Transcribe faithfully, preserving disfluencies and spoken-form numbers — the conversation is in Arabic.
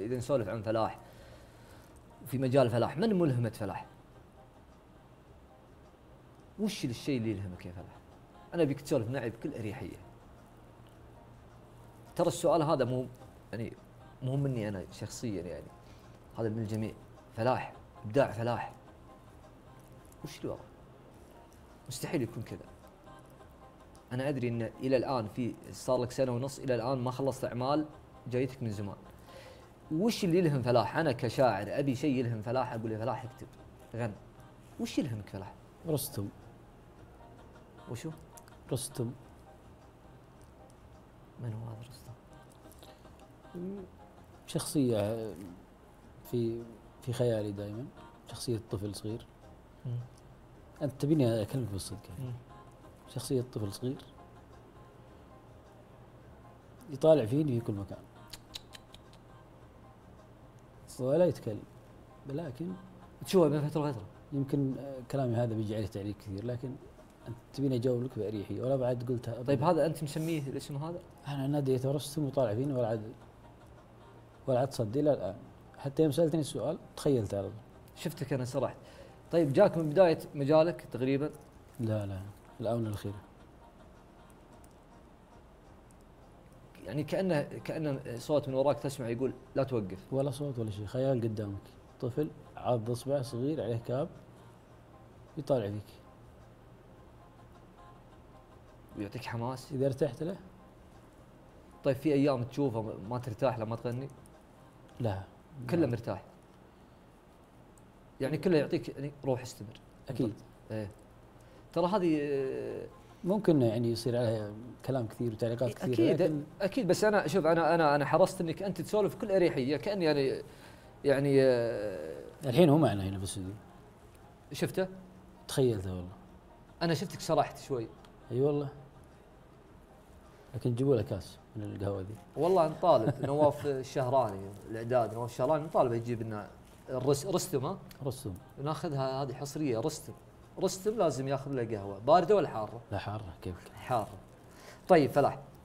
اذا نسولف عن فلاح وفي مجال فلاح، من ملهمة فلاح؟ وش الشيء اللي يلهمك يا فلاح؟ انا ابيك تسولف معي بكل اريحيه. ترى السؤال هذا مو يعني مو مني انا شخصيا، يعني هذا من الجميع. فلاح، ابداع فلاح، وش اللي وراه؟ مستحيل يكون كذا. انا ادري ان الى الان في صار لك سنه ونص الى الان ما خلصت اعمال جايتك من زمان. وش اللي يلهم فلاح؟ انا كشاعر ابي شيء يلهم فلاح، اقول يا فلاح اكتب غن. وش يلهمك فلاح؟ رستم. وشو؟ رستم. من هو هذا رستم؟ شخصية في في خيالي دائما، شخصية طفل صغير. مم. أنت تبيني أكلمك بالصدق يعني. مم. شخصية طفل صغير يطالع فيني في كل مكان ولا يتكلم، ولكن تشوفه من فتره لفتره. يمكن كلامي هذا بيجي عليه تعليق كثير، لكن أنت تبيني أجاوب لك بأريحية ولا بعد قلتها. طيب هذا أنت مسميه الاسم هذا؟ أنا ناديت رستم وطالع فيني ولا عاد ولا عاد صدي إلى الآن، حتى يوم سألتني السؤال تخيلت على طول. شفتك أنا سرحت. طيب جاك من بداية مجالك تقريبا؟ لا لا، الآونة الأخيرة. يعني كأنه كأنه صوت من وراك تسمع يقول لا توقف. ولا صوت ولا شيء، خيال قدامك، طفل عاض اصبع صغير عليه كاب يطالع فيك. ويعطيك حماس. إذا ارتحت له. طيب في أيام تشوفه ما ترتاح لما تغني؟ لا كله مرتاح. يعني كله يعطيك يعني روح استمر. أكيد. ايه ترى هذه ممكن يعني يصير عليها كلام كثير وتعليقات كثيرة. أكيد لكن أكيد، بس أنا شوف أنا أنا أنا حرصت إنك أنت تسولف بكل أريحية، كأني يعني يعني الحين هو معنا هنا بالاستوديو. شفته؟ تخيلته والله. أنا شفتك سرحت شوي. أي والله. لكن جيبوا له كاس من القهوة ذي. والله نطالب نواف الشهراني الإعداد، نواف الشهراني نطالب يجيب لنا الرس رستم. ها؟ رستم. ناخذها هذه حصرية. رستم رستم لازم ياخذ له قهوة باردة ولا حارة؟ لا حارة. كيف؟ حارة. طيب فلاح